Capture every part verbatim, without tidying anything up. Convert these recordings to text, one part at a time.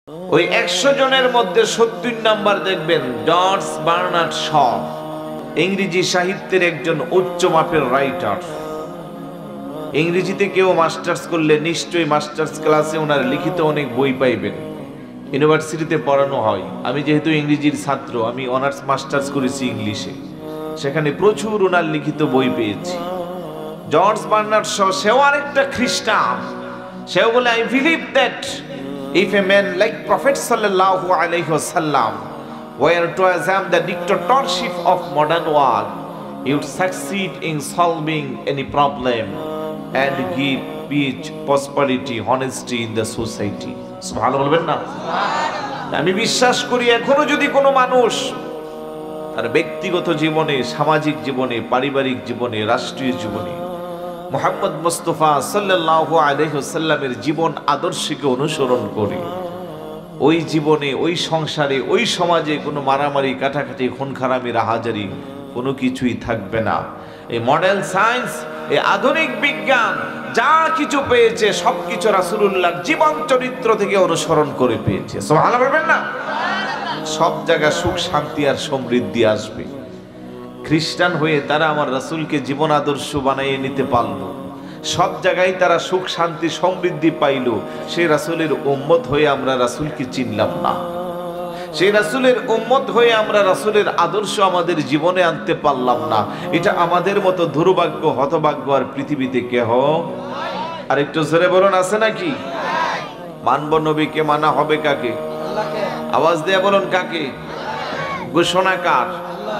ওই একশো জনের মধ্যে সত্তর নাম্বার দেখবেন জর্জ বার্নার্ড শ, ইংরেজি সাহিত্যের একজন উচ্চ মাপের রাইটার। ইংরেজিতে কেউ মাস্টার্স করলে নিশ্চয়ই মাস্টার্স ক্লাসে ওনার লিখিত অনেক বই পাইবেন, ইউনিভার্সিটিতে পড়ানো হয়। আমি যেহেতু ইংরেজির ছাত্র, আমি অনার্স মাস্টার্স করেছি ইংলিশে, সেখানে প্রচুর ওনার লিখিত বই পেয়েছি। জর্জ বার্নার্ড শ, সেও আরেকটা খ্রিস্টান। সেও বলে, I believe that if a man like Prophet sallallahu alaihi wasallam were to assume the dictatorship of modern world, he would succeed in solving any problem and give peace, prosperity, honesty in the society. সুবহানাল্লাহ বলবেন না? আমি বিশ্বাস করি এখনো যদি কোনো মানুষ তার ব্যক্তিগত জীবনে, সামাজিক জীবনে, পারিবারিক জীবনে, রাষ্ট্রীয় জীবনে মুহাম্মদ মুস্তাফা সাল্লাল্লাহু আলাইহি ওয়াসাল্লামের জীবন আদর্শকে অনুসরণ করে, ওই জীবনে, ওই সংসারে, ওই সমাজে কোনো মারামারি, কাটাকাটি, খুন খারামি, রাহাজারি কোনো কিছুই থাকবে না। এই মডেল সায়েন্স, এই আধুনিক বিজ্ঞান যা কিছু পেয়েছে সবকিছু রাসূলুল্লাহর জীবন চরিত্র থেকে অনুসরণ করে পেয়েছে। সুবহানাল্লাহ বলবেন না? সব জায়গায় সুখ, শান্তি আর সমৃদ্ধি আসবে। খ্রিস্টান হয়ে তারা আমার রাসূলকে জীবন আদর্শ বানিয়ে নিতে পারল, সব জায়গায় তারা সুখ, শান্তি, সমৃদ্ধি পাইল। সেই রাসূলের উম্মত হয়ে আমরা রাসূলকে চিনলাম না, সেই রাসূলের উম্মত হয়ে আমরা রাসূলের আদর্শ আমাদের জীবনে আনতে পারলাম না। এটা আমাদের মতো দুর্ভাগ্য, হতভাগ্য আর পৃথিবীতে কেহ। আর একটু জোরে বলুন, আছে নাকি? মানব নবীকে, মানা হবে কাকে? আওয়াজ দিয়ে বলুন, কাকে? ঘোষণা কার?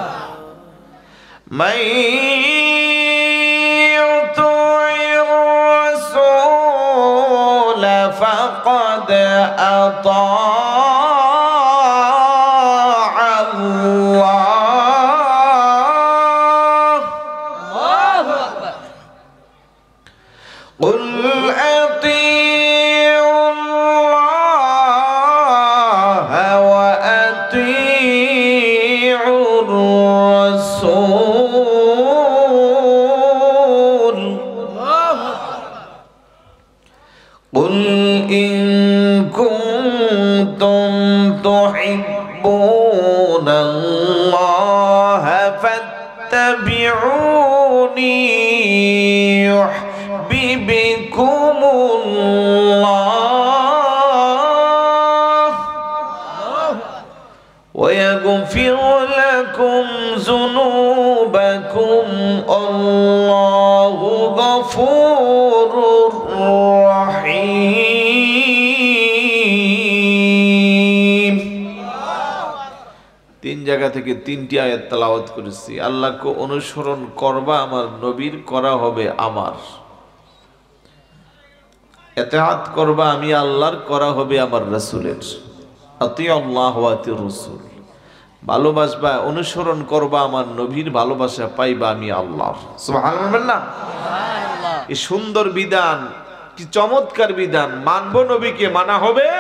من يطع الرسول فقد أطاع الله. قل أطيعوا الله وأطيعوا الرسول. قل إن كنتم تحبون الله فاتبعوني يحببكم الله ويغفر لكم ذنوبكم الله غفور রহিম। তিন জায়গা থেকে তিনটি আয়াত তেলাওয়াত করেছি। আল্লাহকে অনুসরণ করবা আমার নবীর, করা হবে আমার। ইতাআত করবা আমি আল্লাহর, করা হবে আমার রাসূলের। আতিউল্লাহ ওয়া আতিউর রাসূল। ভালোবাসবা, অনুসরণ করবা আমার নবীর, ভালোবাসা পাইবা আমি আল্লাহর। সুবহানাল্লাহ না? এই সুন্দর বিধান, কি চমৎকার বিধান! মানব নবীকে, মানা হবে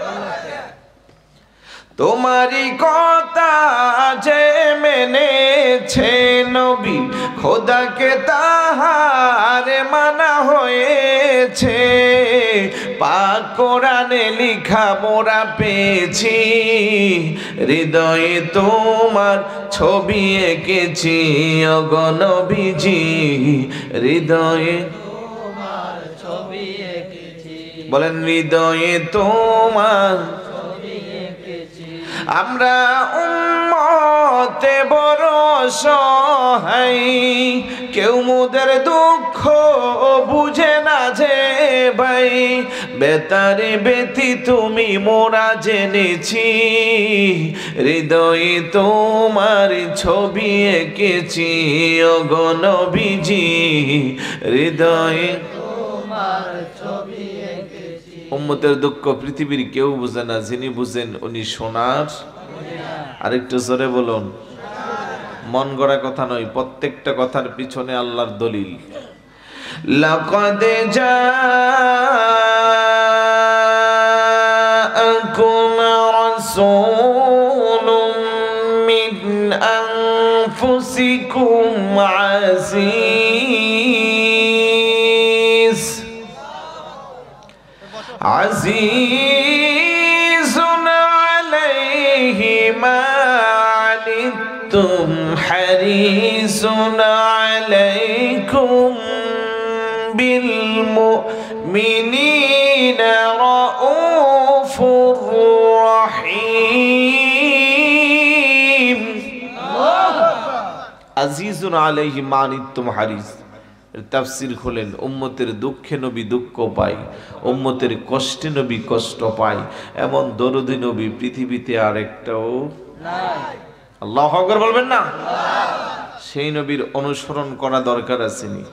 তোমারই কথা যে মেনেছে নবী, খোদাকে তাহার মানা হয়েছে। পাক কোরআনে লিখা মোরা পেয়েছি, হৃদয়ে তোমার ছবি এঁকেছি ওগো নবীজি, হৃদয়ে তোমার ছবি এঁকেছি। বলেন, হৃদয়ে তোমার ছবি এঁকেছি। আমরা উম্মতে বড় সহায়, কেউ মোদের দুঃখ বুঝে না যে ভাই, বেতারে বেতি তুমি মোরা জেনেছি, হৃদয়ে তোমার ছবি এঁকেছি ওগো নবীজি, হৃদয়ে তোমার ছবি এঁকেছি। উম্মতের দুঃখ পৃথিবীর কেউ বুঝে না, যিনি বুঝেন উনি সোনার। আরেকটু জোরে বলুন। মন গড়া কথা নয়, প্রত্যেকটা কথার পিছনে আল্লাহর দলিল। লাকাদ জাআকুম রাসূলুম মিন আনফুসিকুম আজিজ আজিজ আনিতুম হারিসুন আলাইকুম বিল মুমিনিনা রাউফুর রাহিম। আজিজুন আলাইহি মা আনিতুম হারিস, তাফসীর খোলেন, উম্মতের দুঃখে নবী দুঃখ পায়, উম্মতের কষ্টে নবী কষ্ট পায়, এমন দরদি নবী পৃথিবীতে আর একটাও নাই। আল্লাহু আকবার বলবেন না? সেই নবীর অনুসরণ করা দরকার আসেনি?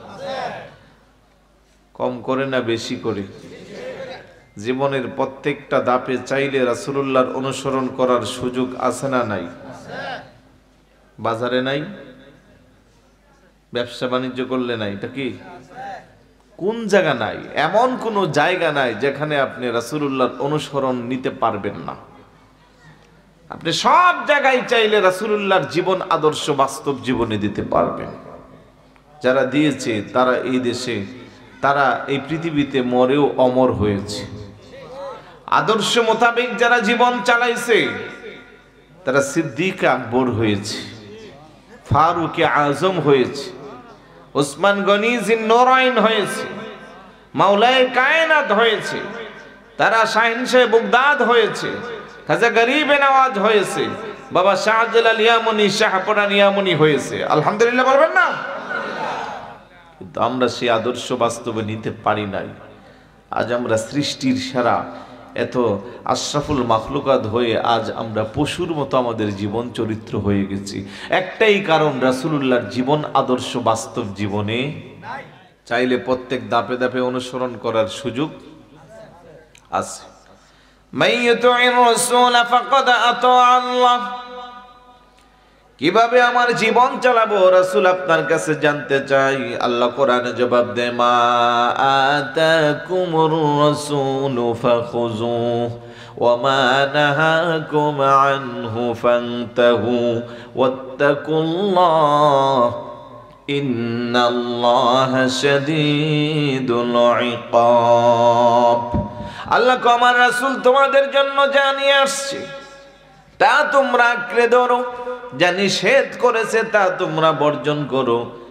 কম করে না বেশি করে? জীবনের প্রত্যেকটা ধাপে চাইলে রাসূলুল্লাহর অনুসরণ করার সুযোগ আছে না নাই? বাজারে নাই, ব্যবসা বাণিজ্য করলে নাই, এটা কি কোন জায়গা নাই? এমন কোন জায়গা নাই যেখানে আপনি রাসূলুল্লাহর অনুসরণ নিতে পারবেন না। আপনি সব জায়গায় চাইলে রাসূলুল্লাহর জীবন আদর্শ বাস্তব জীবনে দিতে পারবেন। যারা দিয়েছে তারা এই দেশে, তারা এই পৃথিবীতে মরেও অমর হয়েছে। আদর্শ মোতাবেক যারা জীবন চালাইছে তারা সিদ্দিক আকবর হয়েছে, ফারুক আজম হয়েছে, ওসমান গনি জিন্নুরাইন হয়েছে, মাওলায়ে কায়নাত হয়েছে, তারা শাহিনশাহ বাগদাদ হয়েছে, খাজা গরিবে নওয়াজ হয়েছে, বাবা শাহজালাল ইয়ামনি শাহপরান ইয়ামনি হয়েছে। আলহামদুলিল্লাহ বলবেন না? কিন্তু আমরা সেই আদর্শ বাস্তবে নিতে পারি নাই। আজ আমরা সৃষ্টির সেরা এত আশরাফুল মাখলুকাত হয়ে আজ আমরা পশুর মতো আমাদের জীবন চরিত্র হয়ে গেছি। একটাই কারণ, রাসূলুল্লাহর জীবন আদর্শ বাস্তব জীবনে চাইলে প্রত্যেক ধাপে ধাপে অনুসরণ করার সুযোগ আছে। মাইয়ুতি'র রাসূল ফাকাদ আতা আল্লাহ। কিভাবে আমার জীবন চালাবো রাসূল আপনার কাছে জানতে চাই। আল্লাহ কোরআনে জবাব দেয়, মা আতাকুমুর রাসূলু ফাখুযুহু ওয়া মা নাহাকুম আনহু ফান্তাহু ওয়াত্তাকুল্লাহ ইন্নাল্লাহা শাদীদুল ইকাব। আল্লাহ কো আমার রাসূল তোমাদের জন্য জানিয়ে আসছে তা তোমরা আঁকড়ে ধরো, যা নিষেধ করেছে তা তোমরা বর্জন করো।